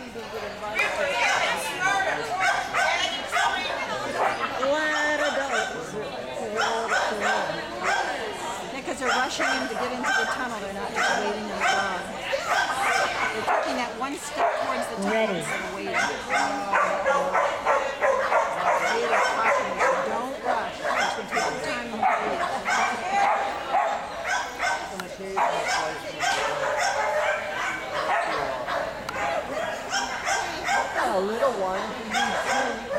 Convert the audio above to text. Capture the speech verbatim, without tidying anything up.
Because they're rushing in to get into the tunnel, they're not just waiting in the dog. They're taking that one step towards the tunnel Ready. instead of waiting. Eight are cautioning you, don't rush. You should take your time and wait. A little one.